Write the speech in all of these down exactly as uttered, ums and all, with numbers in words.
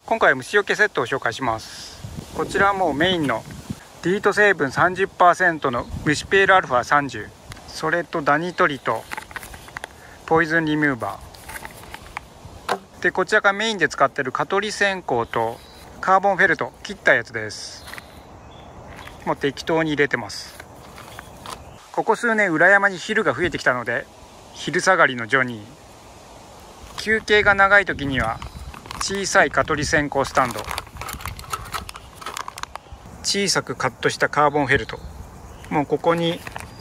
今回は虫除けセットを紹介します。こちらはもうメインのディート成分 さんじゅっパーセント の虫ペールアルファさんじゅう、それとダニ取りとポイズンリムーバーで、こちらがメインで使っている蚊取り線香とカーボンフェルト切ったやつです。もう適当に入れてます。ここ数年裏山に昼が増えてきたので、昼下がりのジョニー、休憩が長い時には小さい蚊取り線香スタンド、小さくカットしたカーボンフェルト、もうここに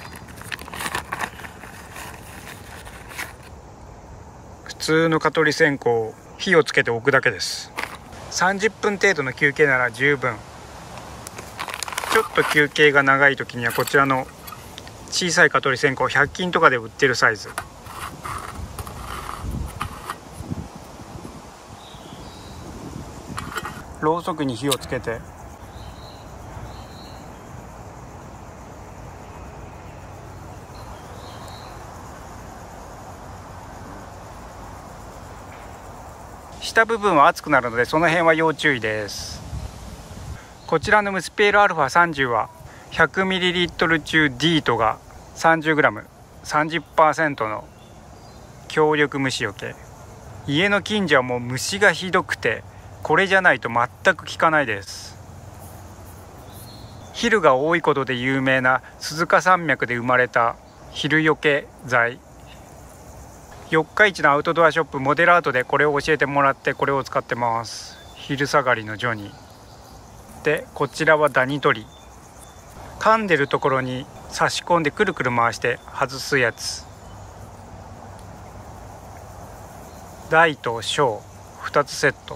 普通の蚊取り線香を火をつけて置くだけです。さんじゅっぷん程度の休憩なら十分。ちょっと休憩が長い時にはこちらの小さい蚊取り線香、ひゃく均とかで売ってるサイズ、ろうそくに火をつけて下部分は熱くなるので、その辺は要注意です。こちらの虫ペールアルファさんじゅうは ひゃくミリリットル 中 ディートが さんじゅうグラム、さんじゅっパーセント の強力虫除け。家の近所はもう虫がひどくて、これじゃないと全く効かないです。ヒルが多いことで有名な鈴鹿山脈で生まれたヒル除け剤。四日市のアウトドアショップモデルアートでこれを教えてもらって、これを使ってます。昼下がりのジョニーで、こちらはダニ取り、噛んでるところに差し込んでくるくる回して外すやつ。大と小ふたつセット、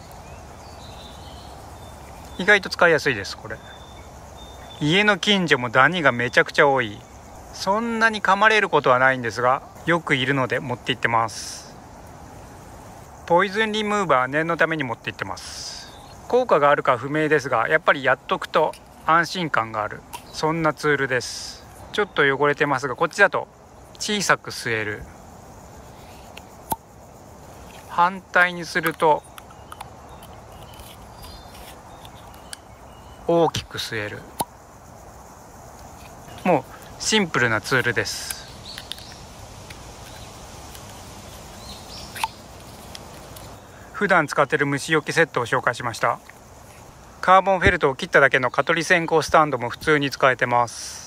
意外と使いやすいです。これ家の近所もダニがめちゃくちゃ多い。そんなに噛まれることはないんですが、よくいるので持って行ってます。ポイズンリムーバーは念のために持って行ってます。効果があるか不明ですが、やっぱりやっとくと安心感がある、そんなツールです。ちょっと汚れてますが、こっちだと小さく吸える。反対にすると大きく吸える。もうシンプルなツールです。普段使っている虫除けセットを紹介しました。カーボンフェルトを切っただけの蚊取り線香スタンドも普通に使えてます。